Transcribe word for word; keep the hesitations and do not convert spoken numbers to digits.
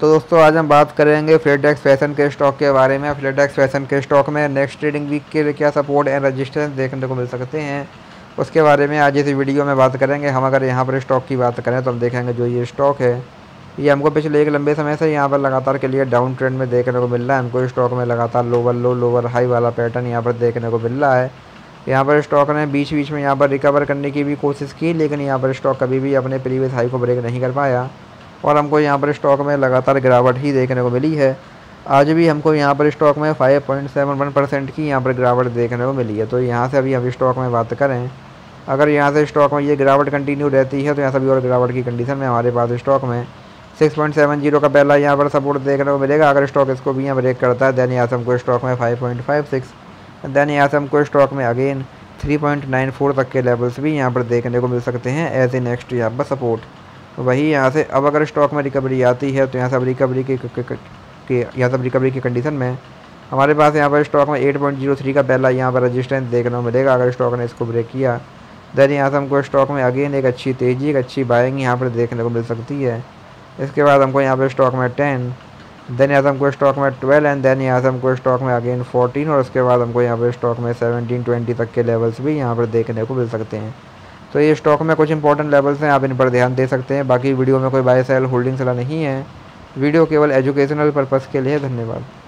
तो दोस्तों आज हम बात करेंगे फ्लेटेक्स फैशन के स्टॉक के बारे में। फ्लेटेक्स फैशन के स्टॉक में नेक्स्ट ट्रेडिंग वीक के लिए क्या सपोर्ट एंड रजिस्टेंस देखने को मिल सकते हैं, उसके बारे में आज इस वीडियो में बात करेंगे। हम अगर यहाँ पर स्टॉक की बात करें तो हम देखेंगे जो ये स्टॉक है ये हमको पिछले एक लंबे समय से यहाँ पर लगातार के लिए डाउन ट्रेंड में देखने को मिल रहा है। हमको स्टॉक में लगातार लोअर लो लोअर हाई वाला पैटर्न यहाँ पर देखने को मिल रहा है। यहाँ पर स्टॉक ने बीच बीच में यहाँ पर रिकवर करने की भी कोशिश की, लेकिन यहाँ पर स्टॉक कभी भी अपने प्रीवियस हाई को ब्रेक नहीं कर पाया और हमको यहाँ पर स्टॉक में लगातार गिरावट ही देखने को मिली है। आज भी हमको यहाँ पर स्टॉक में five point seven one percent की यहाँ पर गिरावट देखने को मिली है। तो यहाँ से अभी हम स्टॉक में बात करें, अगर यहाँ से स्टॉक में ये गिरावट कंटिन्यू रहती है तो यहाँ से भी और गिरावट की कंडीशन में हमारे पास स्टॉक में सिक्स पॉइंट सेवन जीरो का पहला यहाँ पर सपोर्ट देखने को मिलेगा। अगर स्टॉक इसको भी यहाँ ब्रेक करता है दैन यहाँ से हमको स्टॉक में five point five six than यहाँ से हमको स्टॉक में again three point nine four तक के लेवल्स भी यहाँ पर देखने को मिल सकते हैं एज ए नेक्स्ट यहाँ पर सपोर्ट। तो वही यहाँ से अब अगर स्टॉक में रिकवरी आती है तो यहाँ से अब रिकवरी की के यहाँ से रिकवरी की कंडीशन में हमारे पास यहाँ पर स्टॉक में एट पॉइंट जीरो थ्री का पहला यहाँ पर रजिस्टेंस देखने को मिलेगा। अगर स्टॉक ने इसको ब्रेक किया देन यहाँ से हमको स्टॉक में अगेन एक अच्छी तेज़ी एक अच्छी बाइंग यहाँ पर देखने को मिल सकती है। इसके बाद हमको यहाँ पर स्टॉक में टेन देन यहाँ से हमको स्टॉक में ट्वेल्व एंड देन यहाँ से हमको स्टॉक में अगेन फोर्टीन और उसके बाद हमको यहाँ पर स्टॉक में सेवनटीन ट्वेंटी तक के लेवल्स भी यहाँ पर देखने को मिल सकते हैं। तो ये स्टॉक में कुछ इंपॉर्टेंट लेवल्स हैं, आप इन पर ध्यान दे सकते हैं। बाकी वीडियो में कोई बाय सेल होल्डिंग सलाह नहीं है, वीडियो केवल एजुकेशनल पर्पज़ के लिए। धन्यवाद।